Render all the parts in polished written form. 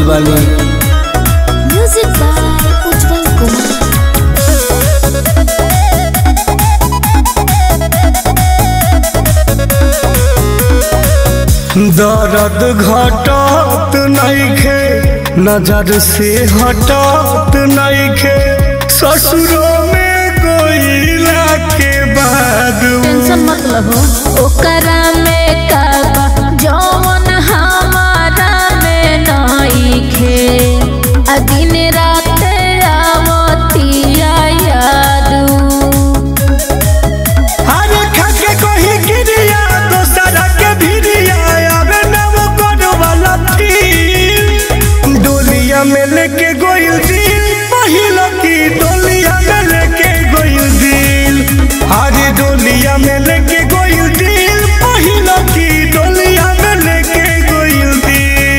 गइल बानी। Music by Ujjwal Kumar. दर्द घटत नइखे, नजर से हटत नइखे, ससुरों में गइला के बाद। टेंशन मत लो, ओकरा में काबा जौन हमारा में नइखे। आ दिन रात आवतिया याद। अरे खाके कहीं गिरिया दोसरा के भिरिया, आवे ना वो करो वाला फील। डोलिया में लेके गोइल दिल, पहिलो की डोलिया में लेके गोइल दिल। अरे डोलिया में लेके गोइल दिल, पहिलो की डोलिया में लेके गोइल दिल।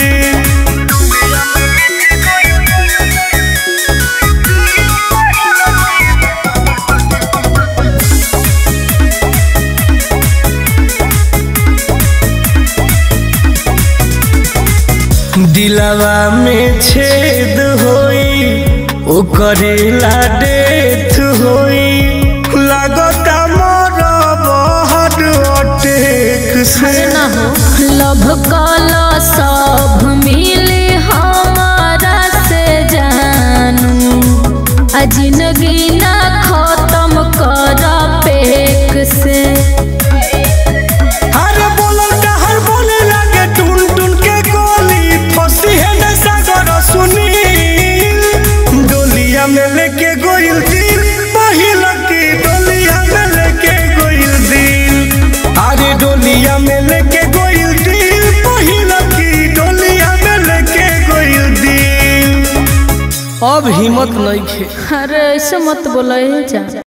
दिलवा में छेद होई, ओकरेला डेथ होई, लागता मरब हार्ट अटैक से। ना हो लव कला सब मिले हमारा से जानू। आ जिंदगी ना खत्म कर पेक से। अरे बोलो डहर बोले लागे टुन टुन के गोली, फंसी है न सागर सुनील। डोलिया में लेके गोइल दिल, पहिला की डोलिया में लेके गोइल दिल। अरे डोलिया में लेके गोइल दिल, पहिला की डोलिया में लेके गोइल दिल। अब हिम्मत नहीं खे। अरे ऐसे मत बोलो जा।